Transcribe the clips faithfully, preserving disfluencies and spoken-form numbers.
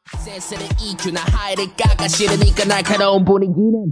센스를 이큐 나 하이를 깎아 싫으니까 날카로운 분위기는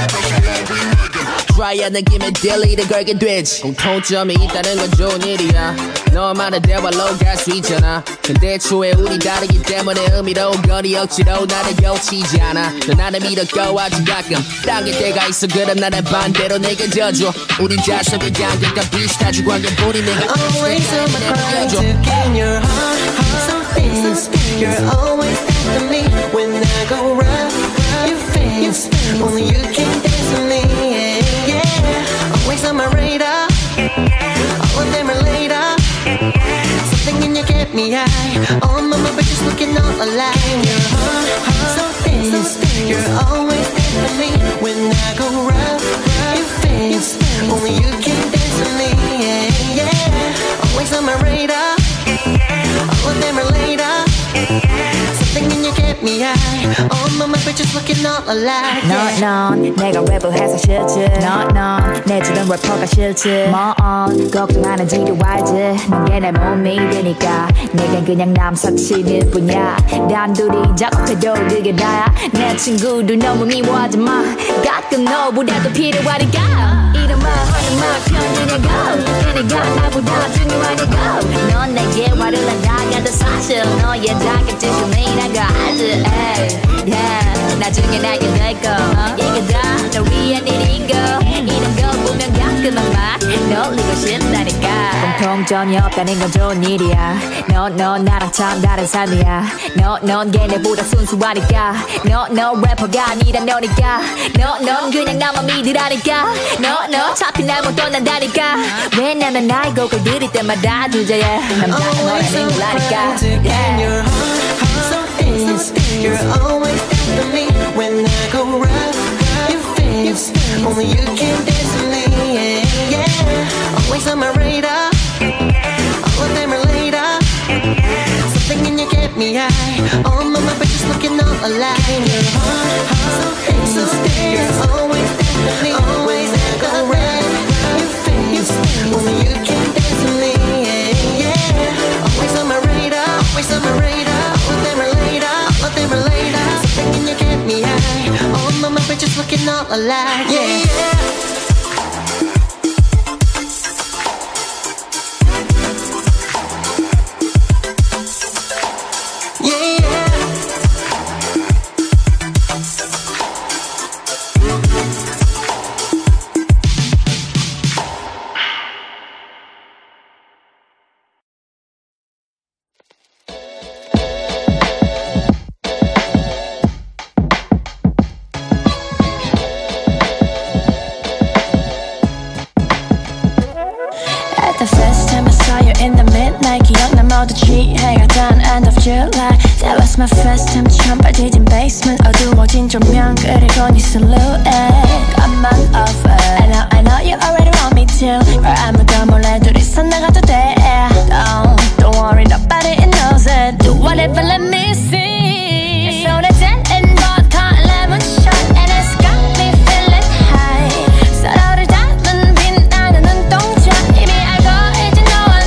드라이한 느낌의 딜리를 걸게 되지. 공통점이 있다는 건 좋은 일이야. 너만의 대화로 갈 수 있잖아. 근데 애초에 우리 다르기 때문에 의미로운 거리 억지로 나를 고치지 않아. 너 나를 믿었고 아주 가끔 당길 때가 있어. 그럼 나를 반대로 내게 져줘. 우리 자석의 간격과 비슷하지. 관계뿐이 내가 Always on my grind to gain your heart, heart some things. You're always after me when I go rough. You face, only you can dance with me. Yeah, yeah. Always on my radar. All of them are laid up. Something in you get me high. All my bitches looking all alike. Your heart, heart some things. You're always after me when I go rough. You face, only you can dance with me. Yeah, yeah. Always on my radar. All of them are laid up. Something in you get me high. All my bitches looking all alike. Yeah. 넌 내가 랩을 해서 싫지. 넌넌 내 주변 래퍼가 싫지. 뭐언 걱정하는지도 알지. 넌게 내 몸이 되니까 내겐 그냥 남사친일 뿐이야. 단둘이 작업해도 그게 다야. 내 친구들 너무 미워하지 마. 가끔 너보다도 필요하니까. 이런 말 하는 말 편이냐고. 그니까 나보다 중요하냐고. 넌 내게 화를 안 나가도 사실 너의 자격지심 이라고 알지. yeah. 나중에 나게 될 거 이게 다 널 위한 일인 거. 이런 거 보면 가끔 아마 놀리고 싶다니까. 공통점이 없다는 건 좋은 일이야. 넌, 넌 나랑 참 다른 삶이야. 너, 넌 걔네보다 순수하니까. 너, 너 래퍼가 아니라 너니까. 너, 넌 그냥 나만 믿으라니까. 너, 너 어차피 날 못 떠난다니까. 왜냐면 나의 곡을 들을 때마다 주제에 남자가 너라는 걸 아니까. Yeah. You're always after me when I go rough. You face, only you can dance with me. Yeah, yeah. Always on my radar. All of them are laid up. Something in you get me high. All my bitches looking all alike. Your heart, heart, so stay. You're always after me. Always I go rough. You face, only you can dance with me. Yeah, yeah. Always on my radar. Always on my radar. All of them are laid up. All of them are laid up. Something in you get me high. All my bitches looking all alike. Yeah, yeah. End of July. That was my first time 처음 빠지진 basement. 어두워진 조명 그리고 네 silhouette. Come on over. I know, I know you already want me to. 말 아무도 몰래 둘이서 나가도 돼. Don't, don't worry, nobody knows it. Do whatever, let me see. Your soda gin and vodka, lemon shot, and it's got me feeling high. 서로를 닮은 빛나는 눈동자. 이미 알고 이제 너와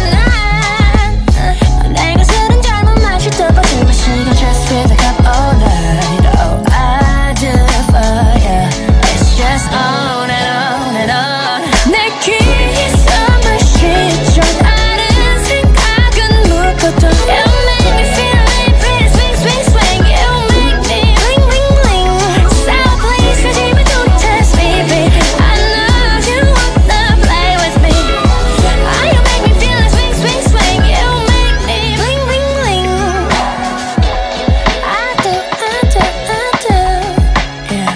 난 내가 술은 잘못 마시던 이 시간 just with a cup all night. Oh, I do for you. It's just on and on and on. 내 귀에 숨을 쉬죠. 다른 생각은 묻어도 you make me feel like pretty swing swing swing. You make me bling bling bling. So please 하지마 don't test me baby. I know you wanna play with me. Oh, you make me feel like swing swing swing. You make me bling bling bling. I do, I do, I do, yeah.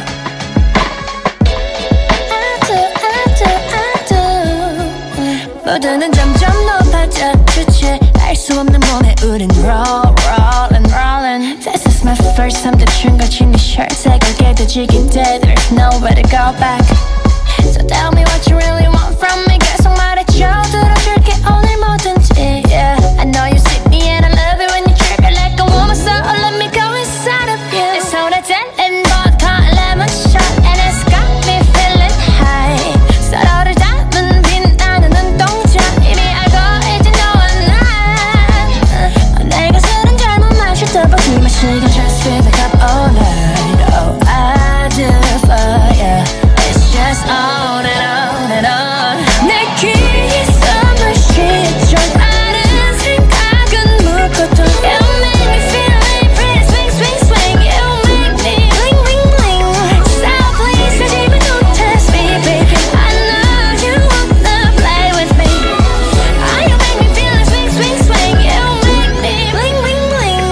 I do, I do, I do. 모두는 점점 높아져 주체 알 수 없는 몸에 우린 roll, rollin', rollin'. This is my first time 대충 걸친 네 shirt 색을 깨지긴 돼. There's nowhere to go back. So tell me what you really want from me. 계속 말해줘 들어줄게 오늘 뭐든지. Yeah, I know you see me and I love it when you trigger like a woman. So let me go inside of you. It's soda gin and vodka, lemon shot, and it's got me feeling high. 서로를 닮은 빛나는 눈동자. 이미 알고 이제 너와 난 내가 술은 잘못 마시던 이 마시기 no stress, fill the cup all night. Oh, I do for ya. It's just on and on and on. 내 귀에 숨을 쉬죠. 다른 생각은 묻고도 You make me feel like pretty swing swing swing. You make me bling bling bling. So please 하지만 don't test me baby. I know you wanna play with me. Oh, you make me feel like swing swing swing. You make me bling bling bling.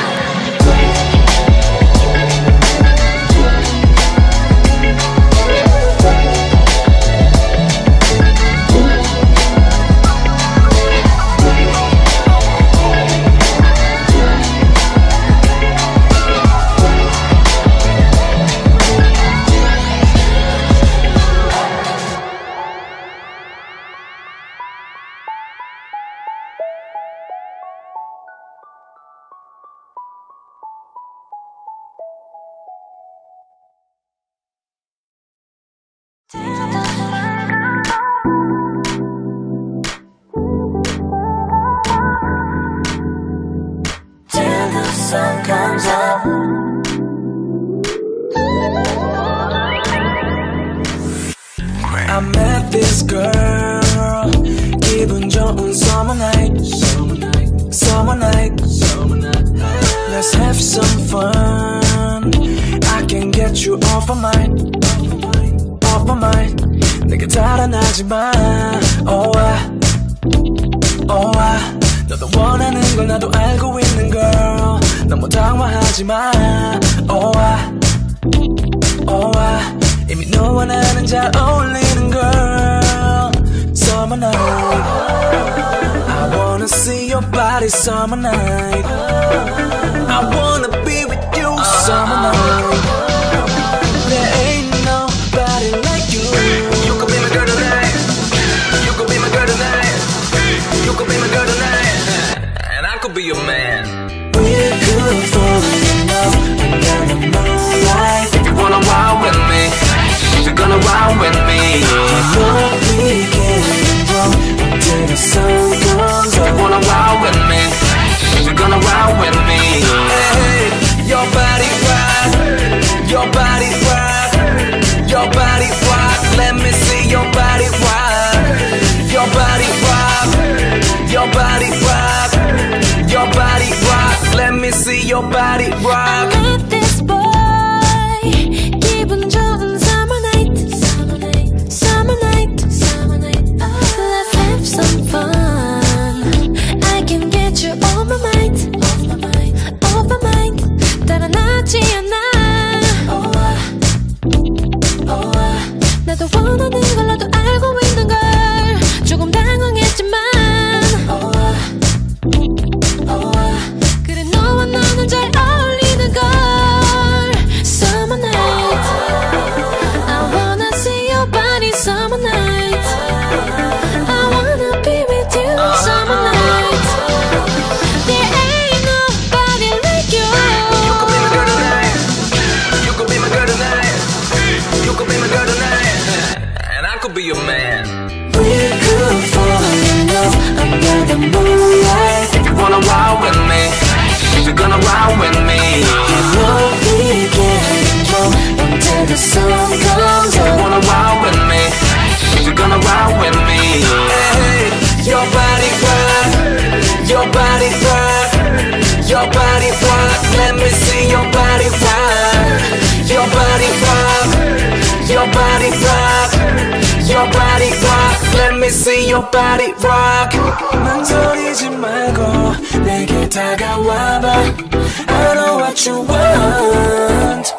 Till the sun comes up. I met this girl. 기분 좋은 summer night. Summer night. Let's have some fun. I can get you off my mind. Off my mind. 내게 달아나지 마. Oh I, oh I. 너도 원하는 걸 나도 알고 있는 girl. 너무 당황하지 마. Oh I, oh I. 이미 너와 나는 잘 어울리는 girl. Summer night. I wanna see your body summer night. I wanna be with you summer night. There ain't nobody like you. You could be my girl tonight. You could be my girl tonight. You could be my girl tonight. And I could be your man. We could fall in love under the moonlight. If you wanna ride with me, if you're gonna ride with me, you know we can go until the sun comes up. If you wanna ride with me, if you're gonna ride with me, hey, your body rock, your body rock, your body rock. Let me see your body rock, your body rock, your body rock, your body rock. Let me see your body rock. I met this boy. 기분 좋은 summer night. Summer night. Summer night. Summer night. Let's have some fun. I can get you off my mind. Off my mind. Off my mind. 달아나지 않아. Oh I, oh I. 나도 원하는 걸 나도 알고 있는 걸. 조금 당황했지만. Oh I, oh I. 그래 너와 나는 잘 어울리는 걸. Summer night. I wanna see your body summer night. I wanna be with you summer night. There ain't nobody like you. You could be my girl tonight. You could be my girl tonight. You could be my girl tonight. And I could be your man. We could fall in love under the moonlight. If you wanna ride with me, if you're gonna ride with me, You know we can go until the sun comes if you up. wanna ride with me, if you're gonna ride with me, hey, your body rock, your body rock, your body rock. Let me see your body rock, your body rock, your body rock, your body rock. Let me see your body rock. 망설이지 말고 내게 다가와봐. I know what you want.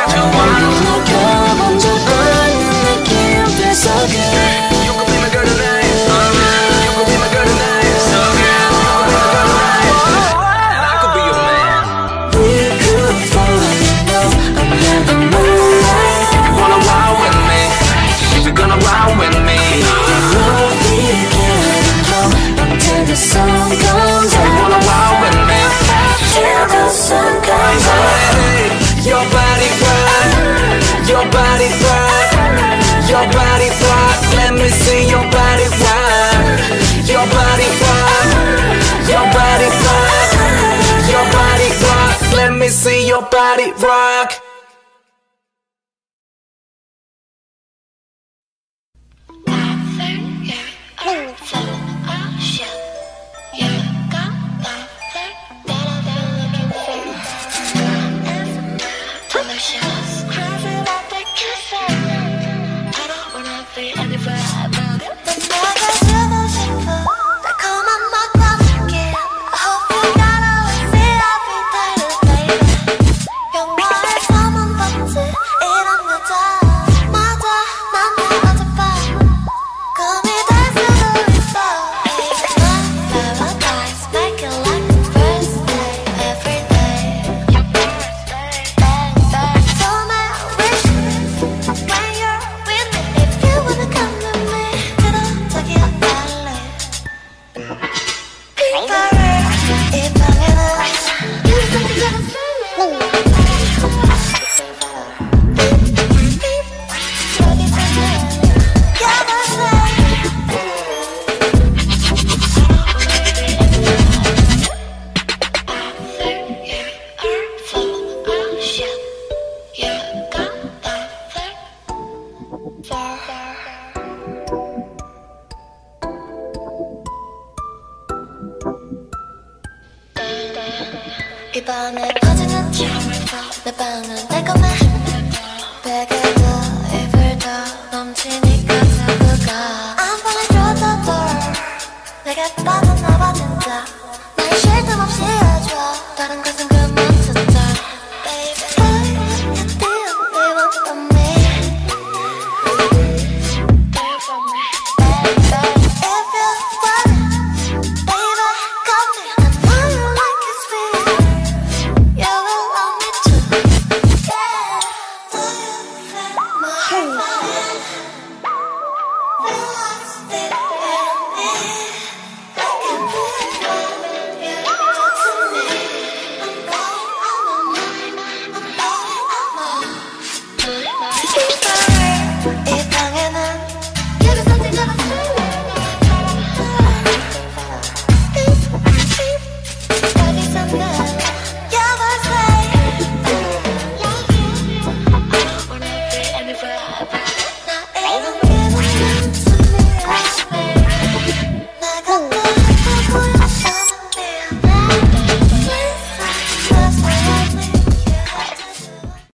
느껴본 적 없는 느낌 feel so good. You could be my girl tonight. You could be my girl tonight. So good. You could be my girl tonight. And I could be your man. We could fall in love under the moonlight. If you wanna ride with me, if you're gonna ride with me, You know we can go until the sun comes if you up. wanna ride with me, Till the sun comes up. hey, your body rock, your body rock, your body rock. Let me see your body rock, your body rock, your body rock, your body rock. Let me see see your body rock. 이 밤에 퍼지는 내 방은 내 것만 베개도 이불도 넘치니까 자꾸가 I'm falling through the door 내게 빠져나와 진짜 날 쉴 틈 없이